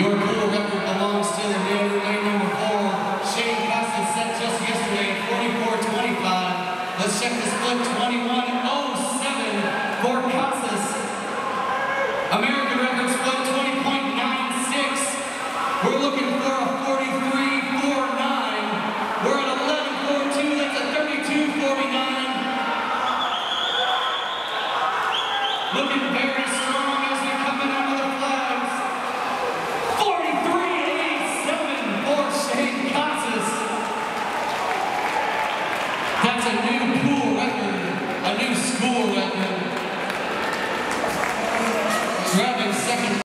Your pool record belongs to the new lane number 4, Shane Casas, set just yesterday at 44.25. Let's check the split, 21.07 for Casas. American record split, 20.96. We're looking for a 43.49. We're at 11.42, that's a 32.49. Looking very strong as we come in under the flags. 43.87 for Shane Casas. That's a new pool record, a new school record.